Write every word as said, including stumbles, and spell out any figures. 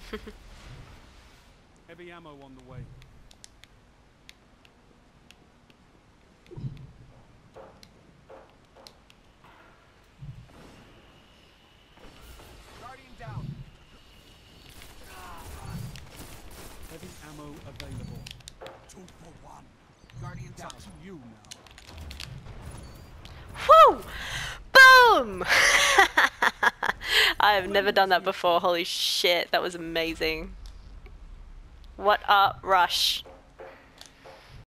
Heavy ammo on the way. Guardian down. Heavy ammo available. Two for one. Guardian down. To you now. Woo! Boom! I have never done that before. Holy shit, that was amazing. What a rush.